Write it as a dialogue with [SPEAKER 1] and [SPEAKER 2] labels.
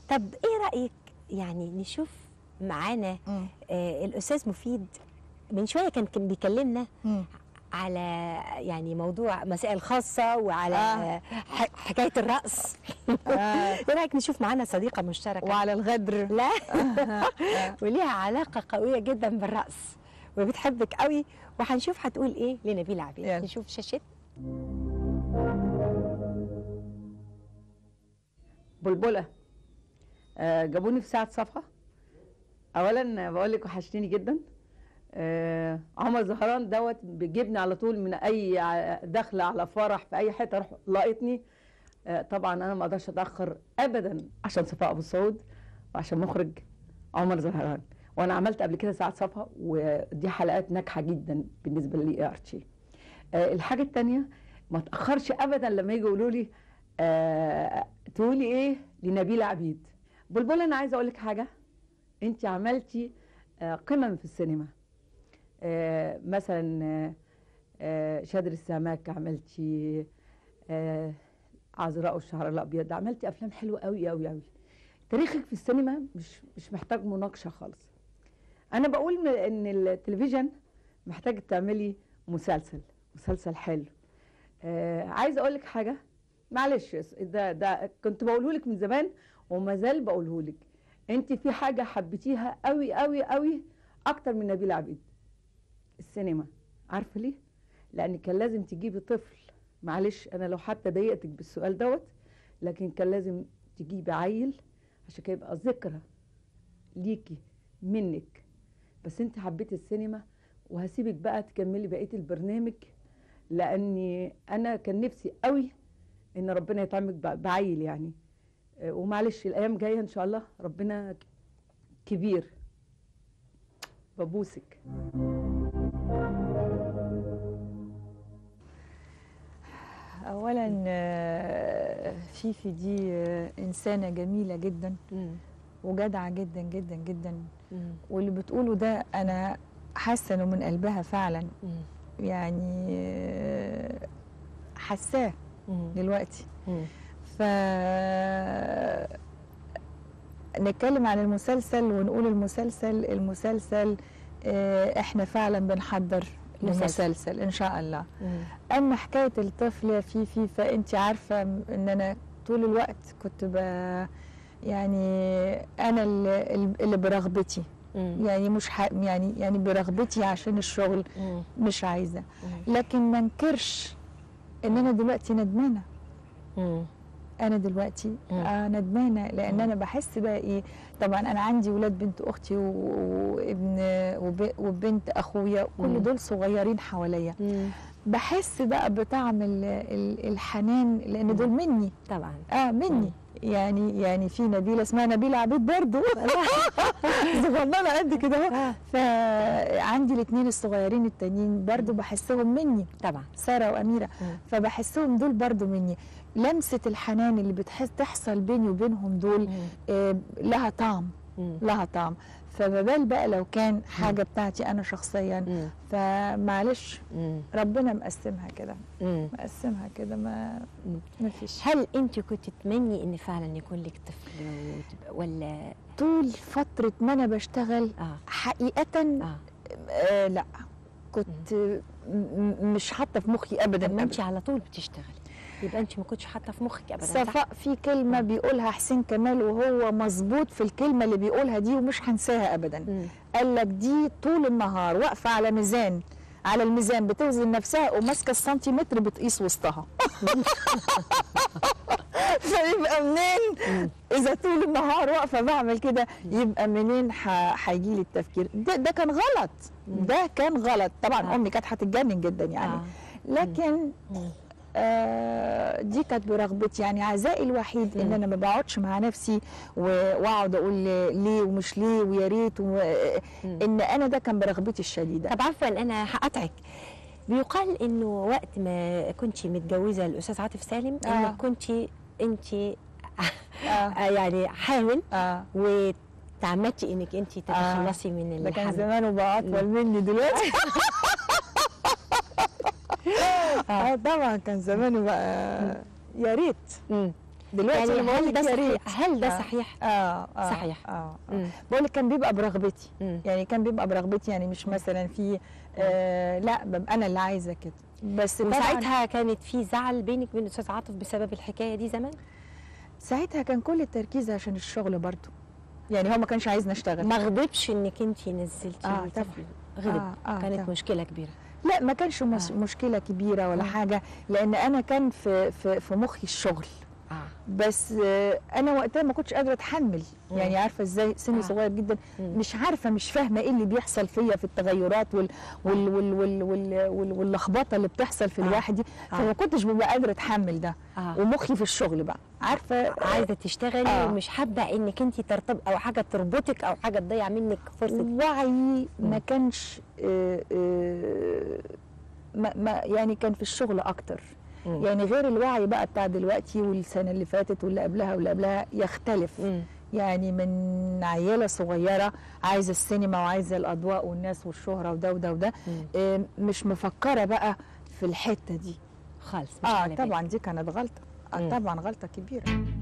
[SPEAKER 1] طب ايه رايك يعني نشوف معانا الاستاذ مفيد من شويه كان بيكلمنا على يعني موضوع مسائل خاصه وعلى حكايه الرقص. ايه رايك نشوف معانا صديقه مشتركه
[SPEAKER 2] وعلى الغدر؟
[SPEAKER 1] لا وليها علاقه قويه جدا بالرقص وبتحبك قوي، وهنشوف هتقول ايه لنبيلة عبيد. نشوف شاشة
[SPEAKER 3] بلبلة. جابوني في ساعة صفحة. أولا بقول لك وحشتيني جدا. عمر زهران دوت بيجيبني على طول من أي دخلة على فرح في أي حتة أروح لاقطني. طبعا أنا ما أقدرش أتأخر أبدا عشان صفاء أبو السعود وعشان مخرج عمر زهران. وانا عملت قبل كده ساعة صفا ودي حلقات ناجحه جدا بالنسبه لي ارتشي. الحاجه الثانيه ما تاخرش ابدا لما يجوا يقولوا لي تقولي ايه لنبيلة عبيد. بلبل انا عايزه اقول لك حاجه، انت عملتي قمم في السينما. مثلا شادر السماك، عملتي عذراء والشعر الابيض، عملتي افلام حلوه قوي قوي قوي. تاريخك في السينما مش محتاج مناقشه خالص. انا بقول ان التلفزيون محتاج تعملي مسلسل حلو. عايزه اقول لك حاجه، معلش ده كنت بقوله لك من زمان وما زال بقوله لك. انت في حاجه حبيتيها قوي قوي قوي اكتر من نبيلة عبيد، السينما. عارفه ليه؟ لان كان لازم تجيبي طفل، معلش انا لو حتى ضايقتك بالسؤال دوت، لكن كان لازم تجيبي عيل عشان كده يبقى ذكرى ليكي منك. بس انت حبيتي السينما، وهسيبك بقى تكملي بقيه البرنامج، لاني انا كان نفسي قوي ان ربنا يطعمك بعيل يعني. ومعلش الايام جايه ان شاء الله، ربنا كبير. ببوسك.
[SPEAKER 2] اولا فيفي دي انسانه جميله جدا وجدعه جدا جدا جدا، واللي بتقوله ده انا حاسه انه من قلبها فعلا. يعني حاساه دلوقتي. ف نتكلم عن المسلسل ونقول المسلسل احنا فعلا بنحضر المسلسل ان شاء الله. اما حكايه الطفل يا فيفي، فانت عارفه ان انا طول الوقت كنت يعني انا اللي برغبتي، يعني مش يعني برغبتي عشان الشغل مش عايزه. لكن ما انكرش ان انا دلوقتي ندمانه. انا دلوقتي ندمانه، لان انا بحس بقى ايه. طبعا انا عندي ولاد بنت اختي وابن وبنت اخويا، كل دول صغيرين حواليا. بحس بقى بطعم الحنان، لان دول مني
[SPEAKER 1] طبعا.
[SPEAKER 2] مني. يعني في نبيلة اسمها نبيلة عبيد برضو صغننه قد كده اهو. فعندي الاثنين الصغيرين التانيين برضو بحسهم مني
[SPEAKER 1] طبعا،
[SPEAKER 2] سارة وأميرة. فبحسهم دول برضو مني. لمسة الحنان اللي تحصل بيني وبينهم دول لها طعم، لها طعم. فما بال بقى لو كان حاجة بتاعتي أنا شخصيا. فمعلش ربنا مقسمها كده، مقسمها كده، ما فيش.
[SPEAKER 1] هل أنت كنت تتمني إن فعلا يكون لك طفل ولا
[SPEAKER 2] طول فترة ما أنا بشتغل؟ حقيقة لا، كنت مش حاطة في مخي أبدا.
[SPEAKER 1] ما أنت على طول بتشتغلي، يبقى انت ما كنتش حاطه في مخك ابدا.
[SPEAKER 2] صفاء في كلمه بيقولها حسين كمال وهو مظبوط في الكلمه اللي بيقولها دي ومش هنساها ابدا. قال لك دي طول النهار واقفه على الميزان بتوزن نفسها وماسكه السنتيمتر بتقيس وسطها. فيبقى منين اذا طول النهار واقفه بعمل كده، يبقى منين هيجي لي التفكير ده كان غلط. ده كان غلط طبعا. امي كانت هتتجنن جدا يعني. لكن دي كانت برغبتي. يعني عزائي الوحيد ان انا ما بقعدش مع نفسي واقعد اقول ليه ومش ليه ويا ريت ان انا ده كان برغبتي الشديده.
[SPEAKER 1] طب عفوا انا هقطعك. بيقال انه وقت ما كنتي متجوزه الاستاذ عاطف سالم انك كنتي انت يعني حامل وتعمدتي انك انت تتخلصي من الحمل.
[SPEAKER 2] ده كان زمانه بقى اطول مني دلوقتي. طبعا كان زمانه بقى يا ريت دلوقتي
[SPEAKER 1] يعني
[SPEAKER 2] أنا بقول
[SPEAKER 1] هل
[SPEAKER 2] لك
[SPEAKER 1] ده
[SPEAKER 2] يا
[SPEAKER 1] صحيح؟
[SPEAKER 2] ريت.
[SPEAKER 1] هل ده صحيح؟ صحيح.
[SPEAKER 2] بقول لك كان بيبقى برغبتي،
[SPEAKER 1] مم.
[SPEAKER 2] يعني كان بيبقى برغبتي، يعني مش مثلا في لا ببقى انا اللي عايزه كده. بس طبعا
[SPEAKER 1] وساعتها كانت في زعل بينك وبين الاستاذ عاطف بسبب الحكايه دي زمان؟
[SPEAKER 2] ساعتها كان كل التركيز عشان الشغل برضو، يعني هو ما كانش عايزني اشتغل.
[SPEAKER 1] ما غضبش انك انت نزلتي
[SPEAKER 2] طبعا
[SPEAKER 1] غضب؟ كانت
[SPEAKER 2] طبعا.
[SPEAKER 1] مشكله كبيره؟
[SPEAKER 2] لا ما كانش مشكله كبيره ولا حاجه، لان انا كان في مخي الشغل. بس انا وقتها ما كنتش قادره اتحمل، يعني عارفه ازاي سني صغير جدا، مش عارفه مش فاهمه ايه اللي بيحصل فيا في التغيرات واللخبطه اللي بتحصل في الواحد دي، فما كنتش ببقى قادره اتحمل ده. ومخي في الشغل بقى، عارفه
[SPEAKER 1] عايزه تشتغلي ومش حابه انك انت ترتبط او حاجه تربطك او حاجه تضيع منك فرصه.
[SPEAKER 2] وعي ما كانش ما يعني كان في الشغل اكتر. يعني غير الوعي بقى بتاع دلوقتي والسنه اللي فاتت واللي قبلها واللي قبلها يختلف. يعني من عيله صغيره عايزه السينما وعايزه الاضواء والناس والشهره وده وده وده، مش مفكره بقى في الحته دي
[SPEAKER 1] خالص.
[SPEAKER 2] طبعا دي كانت غلطه، طبعا غلطه كبيره.